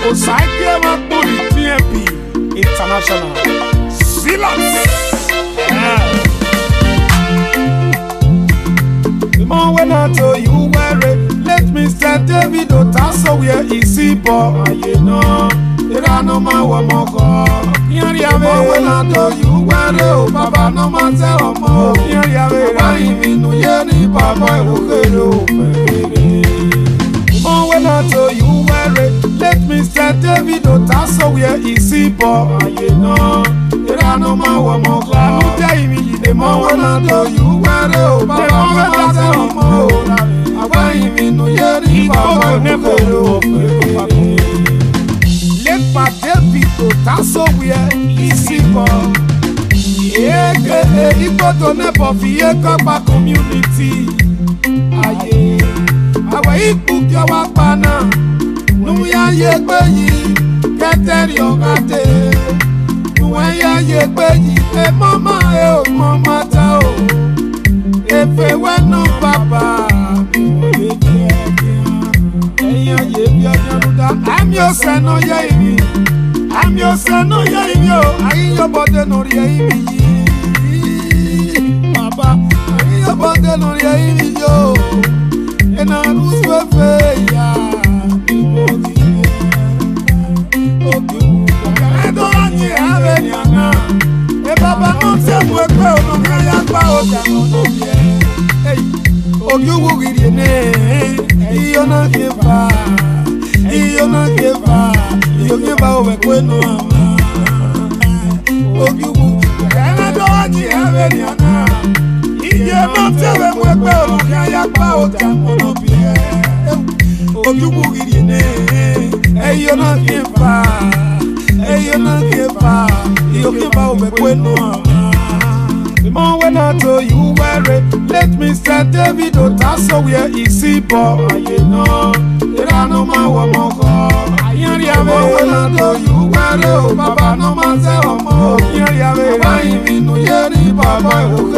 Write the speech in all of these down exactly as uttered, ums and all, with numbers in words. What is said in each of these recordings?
Osagiemwangbon D M P International. Silence. Yeah. The more when I told you wear it, let Mister David otasowie isibor. You know, it I know my one more call. The more when I told you wear it, Papa no matter how more. Why even know you Papa who the more when I told you wear it, let Mister David otasowie isibor. You know, it I know my one more call. The more when I told you wear it, Papa no matter how more. Why even know you Papa who let my David otasowie isibor. Yeah, yeah, you go to never fear Kapa community. Aye, awa iku kya wapana. Nuya ye gbeyi, kete yogate. Nuya ye gbeyi, e mama e o mama ta o. Efe we no papa. I'm your son, no ye. I'm your son, no ye. I your body no ye. Papa, I your body no ye. Yo, and I lose my face. I don't have any. If Papa not say what no can power. Hey, oh, you will get your name. You're not give up. You not give up. You give out when no. Oh, you can I don't have any. You not tell them what well, can you power down on up here? Oh, you will get your name. Hey, you're not give up. Hey, you're not give up. You give out when no. The more when I told you wear it, let Mister David otasowie isibor. You know, it I know my one more call. The more when I told you wear it, Papa no matter how more. Why even know you Papa who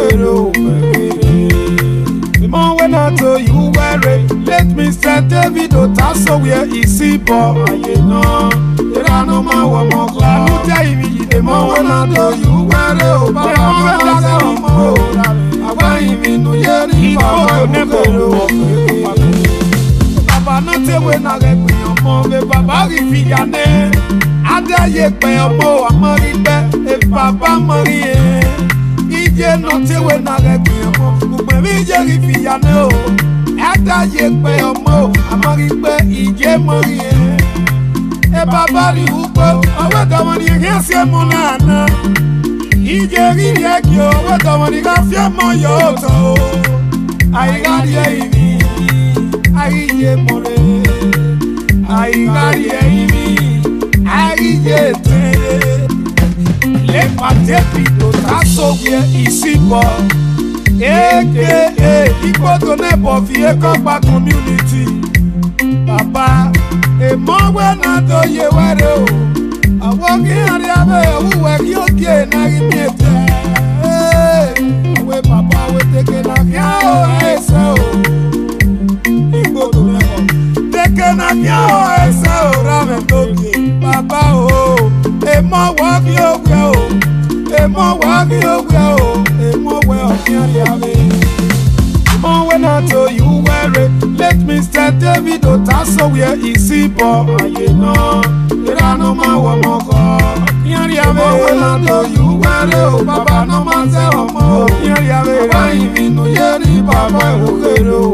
the more when I told you wear it, let Mister David otasowie isibor. You know, it I know my one more call. The more when I told you wear it, Papa no matter how more. Why even know you Papa who Papa no te we na re pe omo be Papa ri fi yane. Ada ye pe omo amari be e Papa mari e. Ije no te we na re pe omo ugbe mi je ri fi yane o. Ada ye pe omo amari be ije mari e. E Papa ri upo owe do mo ni ri se mo na na. Ije ri ye ki o we do mo ni ga fi mo yo to. Ai ga ye ibi. Aïe more, aïe aïe aïe te. Les David otasowie isibor. Eke e, iko to never fear Kapa community. Papa, e mo we na do ye were o. Awo ki ari abe owu we ki o ki na ri mi ete. We Papa we take na kia o ese o. Take na kia ese o rame toki Papa o. E mo walk yo o. E mo walk yo o. E mo we o kiari ave. More when I told you wear it, let Mister David otasowie isibor. You know, it I know my one more call. More when I told you wear it, Papa no matter how more. Why even know you Papa who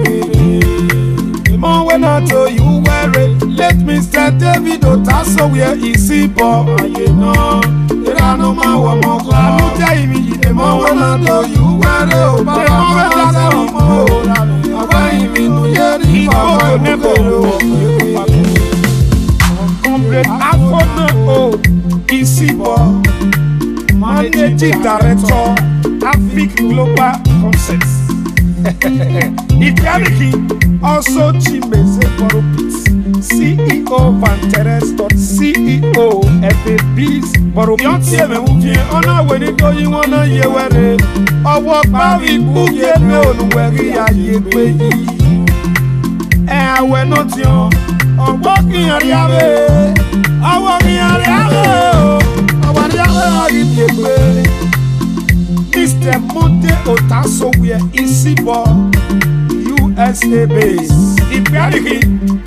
more when I told you wear it, let Mister David otasowie isibor. You know, it I know my one more call. More when I told you wear it, Papa no matter how more. Why even know you Papa who complete Afro isibor, Managing Director, Afrique Global Concepts. Ikariki also Chimeze Boropit, C E O Vanteres. C E O F A B's Boropit. Yontie me uvie ona weni do yi wana ye were. Owo pavi buye me oluweri ya ye peyi. Eh, we not young. I'm walking on the way. I'm walking on the way. I'm walking on the way. Mister Monte Otasowie isibor, U S A base. Ipiariki.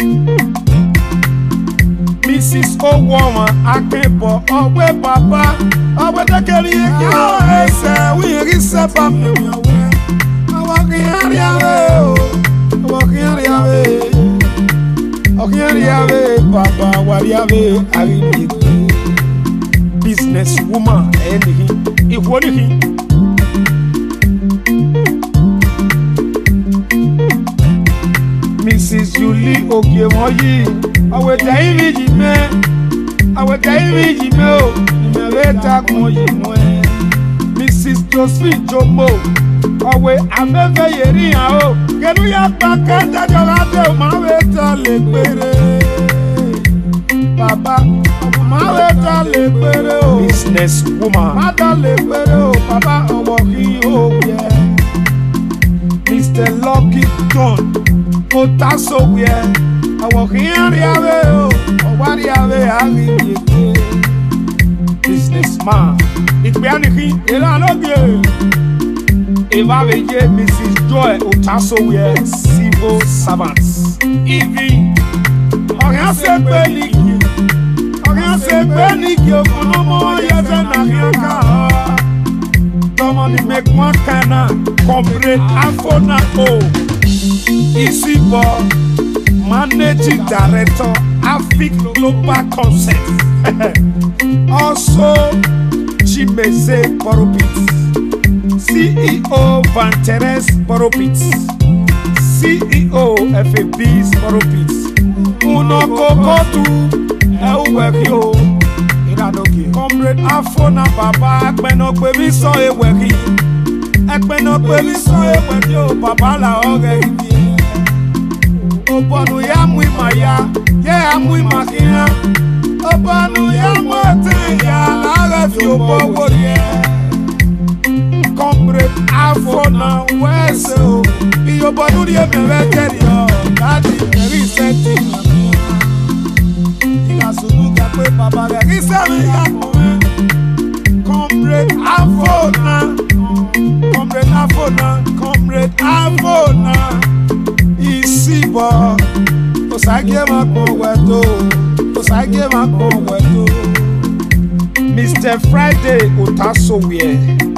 Missus Owoman Akebo, Owe Papa, Owe Dekeli, Yo, Ese, we reset up. I'm walking on the way. I'm walking on the way. Osagiemwangbon, Papa, Wariave, Ari, business woman, anything, if what he. Missus Julie Osagiemwangbon, I will die with you, man. I will die with you, man. You may talk more, you know. Missus Josephine Jomo, I will have a year. Can we have back at the other? My way to live, Papa. My way to live, business woman. Mother live, Papa. I'm walking home, yeah. Mister Lucky John. Otasowie, I walk in the way, oh, what the way I live. Businessman, it's anything, it's not good. If I will get Missus Joy Otasowie, civil servants. Even, I can say Benny, I can say Benny, you no more yet than I can. Don't make one kind of complete afona oh. Isibor, Managing Director, Afric Global Concept. Also, Chimese Poropits, C E O Van Teres Poropits, C E O F A B's Poropits. Uno Kokotu, Ewekio, Iradoki. Comrade Afona Baba, Akbeno Kwebi so Eweki. Akbeno Kwebi so Eweki, Papa la Oge. Obanu ya mwi maya, ya mwi makia. Obanu ya mwete ya la fi obo woriye. Comrade Afona weso, i obanu ye meweteri yo. Dadi meri seti mami. Iga sunuka kwe papa re isemi ya kome. Comrade Afona, Comrade Afona, Comrade Afona. Isibor, Osagiemwangbon weto, Osagiemwangbon weto. Mister Friday Otasowie,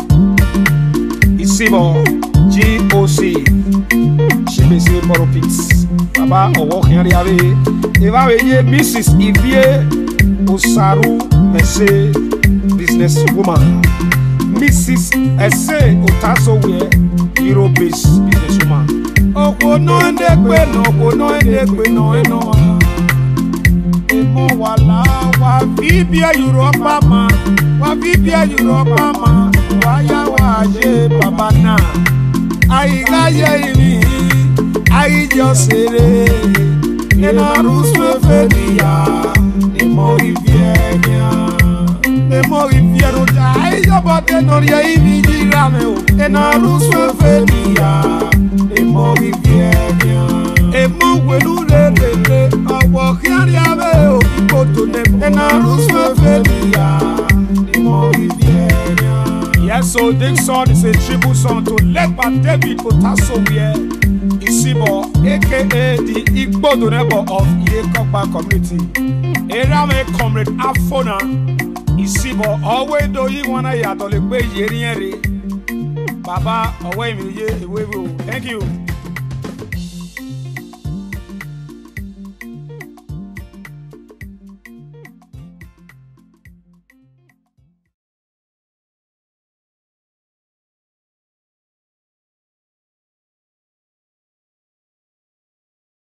Isibor, G O C, Chimese Poropits, Baba Owo Kiariave, Eva Weye, Missus Ivie, Osaru Mese, business woman. Missus Ese Otasowie, Euro-based business woman. Oko no endekwe no, oko no endekwe no eno. Emo wala wa vibia Europa ma, wa vibia Europa ma. Waya waje babana. Ai gaye imi, ai josere. Ena ruswe fedia, emo riviera. Emo riviera da ai jobote no ria imi jirame o. Ena ruswe fedia. Emo riviera, emo welu le le le, awo kiari ave o ikoto ne. Ena ruswe felia, emo riviera. Yes, so this song is a tribute song to Lepa David Otasowie Isibor, aka the Igbo Donebo of Iyekokpa community. Erame Comrade Afona Isibor, always do you wanna yadole be yeri yeri. Baba, away me, thank you.